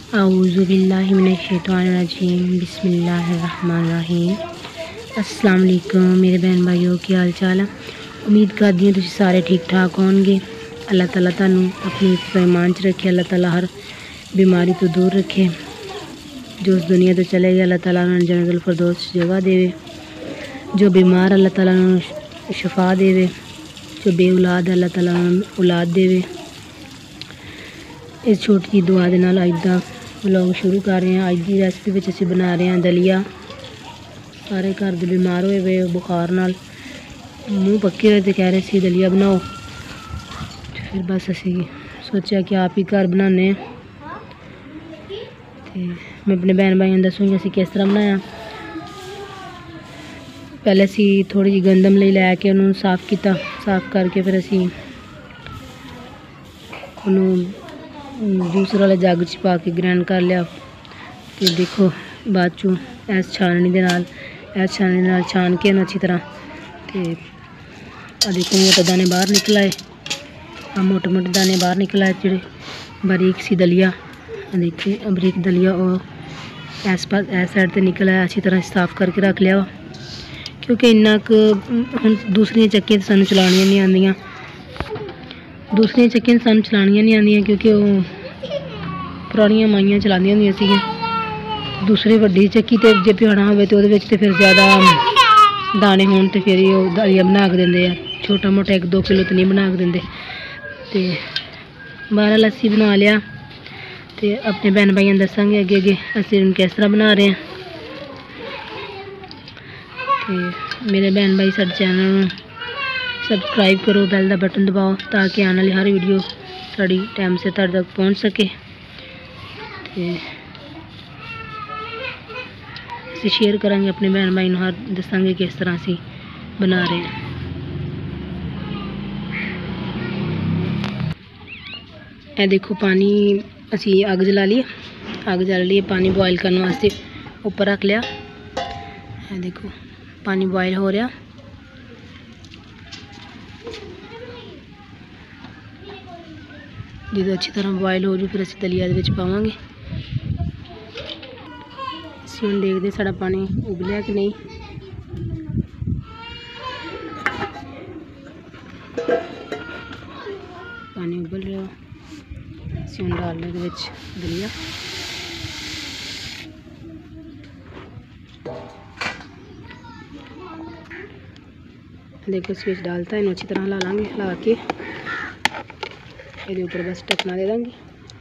औज़ु बिल्लाहि मिनश्शैतानिर्रजीम बिस्मिल्लाहिर्रहमानिर्रहीम। अस्सलाम वालेकुम मेरे बहन भाइयों, की हाल चाल है। उम्मीद करदी हूँ तुसीं सारे ठीक ठाक होणगे। अल्लाह ताला तुहानूं अपनी ईमान च रखे, अल्लाह ताला हर बीमारी तो दूर रखे। जो उस दुनिया तो चले गए अल्लाह ताला उन्हें जन्नतुल फिरदौस जगह देवे। जो बीमार अल्लाह ताला उन्हें शफा देवे। जो बे औलाद अल्लाह ताला उन्हें औलाद देवे। इस छोटी जी दुआ दे नाल अज दा व्लॉग शुरू कर रहे हैं। अज की रेसिपी विच असीं बना रहे हैं दलिया। सारे घर दे बीमार होए हुए बुखार नाल मूँह पक्के होए ते कह रहे सी दलिया बनाओ। फिर बस असीं सोचा कि आप ही घर बनाने। ते मैं अपने भैन भाइयों दसूँगी असीं किस तरह बनाया। पहले असीं थोड़ी जी गंदम लैके उन्होंने साफ़ किया। साफ़ करके फिर असीं जूसर वाले जग च पा के ग्राइंड कर लिया। तो देखो बाद चों इस छाननी दे नाल छान के अच्छी तरह। तो देखो मोटे दाने बाहर निकल आए। मोटे मोटे दाने बाहर निकल आए जोड़े बारीक सी दलिया। देखिए बारीक दलिया और इस साइड से निकल आया। अच्छी तरह साफ़ करके रख लिया। क्योंकि इन्ना हुण दूसरियां चक्कियां सानूं चलानियां नहीं आंदियां। दूसरियां चक्कियां सानूं चलानियां नहीं आंदियां क्योंकि वो पुरानियां माइयां चलांदियां होंदियां सीगियां। दूसरी वड्डी चक्की ते जे पिहाना होवे ते ओहदे विच ते फिर ज़्यादा दाने होण ते फिर ओह दलिया बना के दिंदे आ। छोटा मोटा 1-2 किलो तो नहीं बना के दिंदे। ते बहरहाल असीं बना लिया। ते अपने भैन भाइयों दस्सांगे अगे अगे असीं किस तरह बना रहे हैं। ते मेरे भैन भाई साडे चैनल सबसक्राइब करो, बैल का बटन दबाओ ताकि आने वाली हर वीडियो साड़ी टाइम से तुहाडे तक पहुँच सके। असीं शेयर करांगे अपने भैन भाई हर दसांगे किस तरह असीं बना रहे हैं। ए देखो पानी असीं अग जला ली। अग जला ली, पानी बॉयल करने वास्ते ऊपर रख लिया। ए देखो पानी बॉयल हो रहा। जो अच्छी तरह बॉयल हो जाए फिर असीं दलिया दे विच पावांगे। असीं हुण देखदे साडा पानी उबलिया कि नहीं। पानी उबल रहा। असीं हुण डाल रहे विच दलिया। देखो इस विच डालता है, अच्छी तरह हिला लांगे। हिला के ये ऊपर बस ढकना दे देंगे।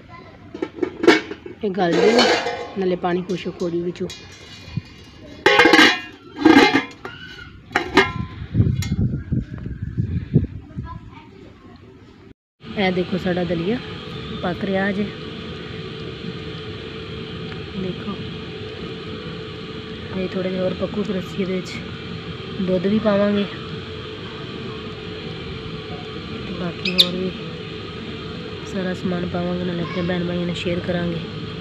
ये गल देगा नाले पानी खुशक हो जाए बिचों। ए देखो साडा दलिया पक रहा जे। देखो ये थोड़े देर और पकू फिर असीं इहदे विच दुध भी पावांगे। बाकी और भी सारा समान पावांगे नाले अपने भैन भाइयों ने शेयर करांगे।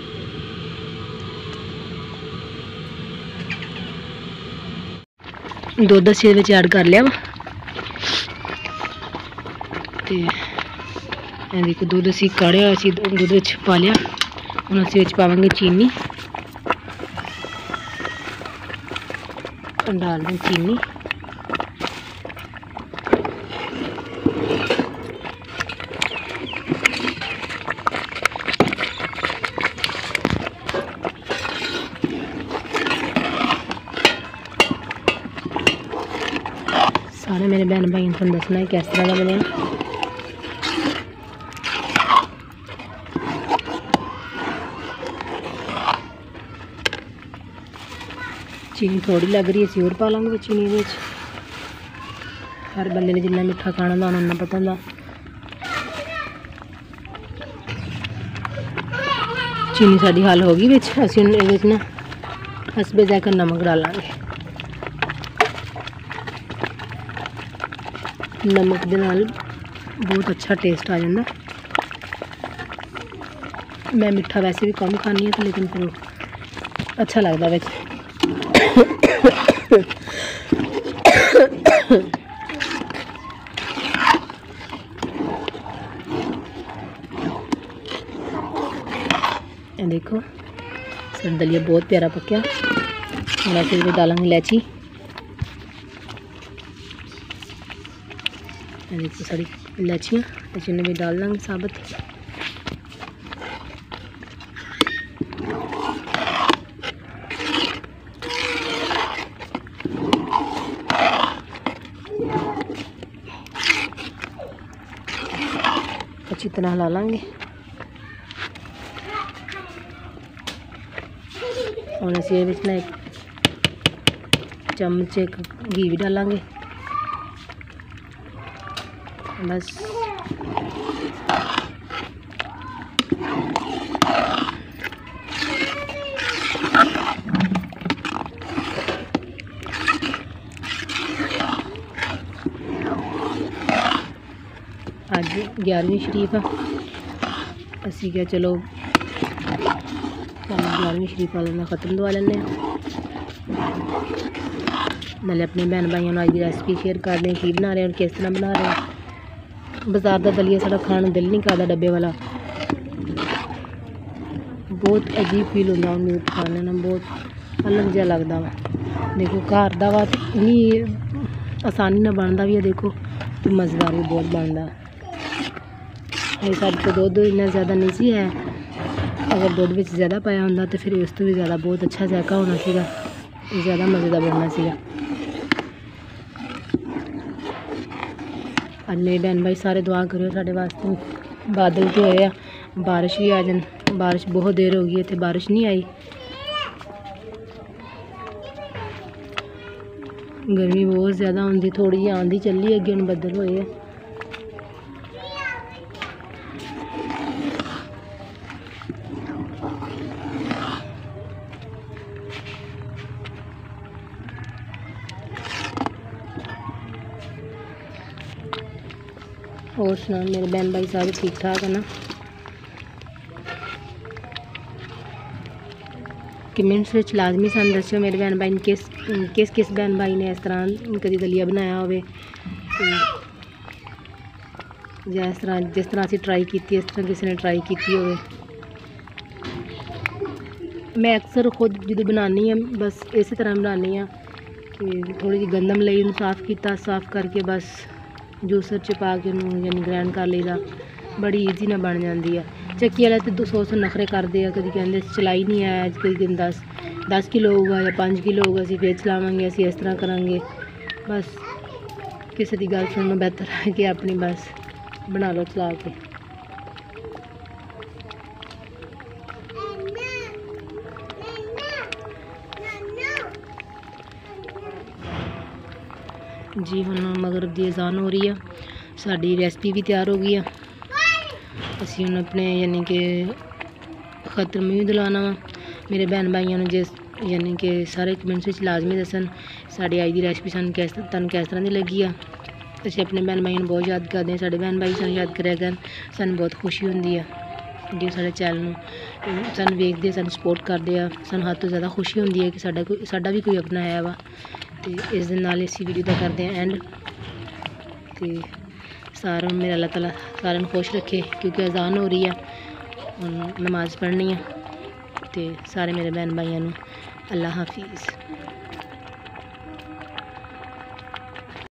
दुध असीं इहदे विच ऐड कर लिया वा। ते देखो दुध असीं काढ़िया असीं दुध विच पा लिया। हुण असीं विच पावांगे चीनी। डाल दें चीनी। सारे मेरे बहन भाई तुम दसना है किस तरह का बने। चीनी थोड़ी लग रही है, असीं और पा लांगे चीनी विच। हर बंदे ने जिन्ना मिठा खाना होंदा उन्ना पता होंदा। चीनी साडी हल हो गई विच। असीं हुण इहदे विच ना हसबे ज़ायका नमक डालांगे। नमक दे नाल बहुत अच्छा टेस्ट आ जाता। मैं मिठा वैसे भी कम खानी है तो लेकिन फिर अच्छा लगता विच। ये देखो साढ़ा दलिया बहुत प्यारा पक्या। हम अस डालेंगे इलायची। ये देखो सारी इलायचियाँ इन्हें भी डाल देंगे साबुत। अच्छी तरह हिला लेंगे। और असी ना एक चम्मच एक घी भी डालेंगे बस। अज 11वीं शरीफ आ। असी क्या चलो 11वीं शरीफ वाले में ख़त्म दवा लें। नाले अपने भैन भाइयों को अज की रेसिपी शेयर कर दें की बना रहे हैं और किस तरह बना रहे हैं। बाजार का दलिया साढ़ा खाने दिल नहीं करता डब्बे वाला। बहुत अजीब फील होता उन्हें खाने में, बहुत अलग जहा लगता वा। देखो घर का वा इन्नी आसानी ना बनता भी है। देखो तो मज़ेदार भी बहुत बनता। ये साढ़े तो दुध इन्ना ज़्यादा नहीं सी है। अगर दुध में ज़्यादा पाया होंदा तो फिर उस तो भी ज़्यादा बहुत अच्छा जायका होना सीगा, ज़्यादा मज़ेदार बनना सीगा। अज मेरे बहन भाई सारे दुआ करो साढ़े वास्ते। बादल तो होए, बारिश भी आ जाए। बारिश बहुत देर हो गई है, बारिश नहीं आई। गर्मी बहुत ज़्यादा होंदी, थोड़ी जी आंधी चली अगे हम बदल होए। और सुना मेरे बहन भाई सारे ठीक ठाक है ना। कमेंट्स में लाजमी सन दस्यो मेरे बहन भाई किस किस बहन भाई ने इस तरह कभी दलिया बनाया हो, जिस तरह असी ट्राई की इस तरह किसी ने ट्राई की हो। मैं अक्सर खुद जो बनानी हाँ बस इस तरह बनानी हाँ कि थोड़ी जी गंदम लई साफ़ किया, साफ़ करके बस जूसर च पा के यानी ग्रैंड कर लीदा। बड़ी ईजी ना बन जाती है। चक्की वाले तो 200 नखरे करते हैं, कभी कहते चलाई नहीं है। कई दिन 10 किलो होगा या 5 किलो होगा, असी फिर चलावेंगे, असी इस तरह करांगे। बस किसी की गल सुनना बेहतर है कि अपनी बस बना लो चला के। जी हुण मगरिब की अजान हो रही है, साड़ी रेसिपी भी तैयार हो गई है। असी हुण अपने यानी कि खत्म भी दिलाना वा। मेरे भैन भाइयों ने जिस यानी कि सारे कमेंट्स लाजमी दसन साड़ी अज की रेसिपी तुहानूं किस तरह की लगी आ। असीं अपने भैन भाइयों को बहुत याद करते हैं, साढ़े भैन भाई सानूं याद करिया करन, सानूं बहुत खुशी होंदी है जो साढ़े चैनल में सानूं वेखदे, सानूं सपोर्ट करते हैं। सानूं हद तो ज़्यादा खुशी होंदी है कि साडा भी कोई अपना है वा। तो इस दिन नाल इसी वीडियो का करते हैं एंड। तो सारों मेरा अल्लाह ताला सारे खुश रखे, क्योंकि अजान हो रही है, नमाज़ पढ़नी है। तो सारे मेरे बहन भाइयों अल्लाह हाफिज़।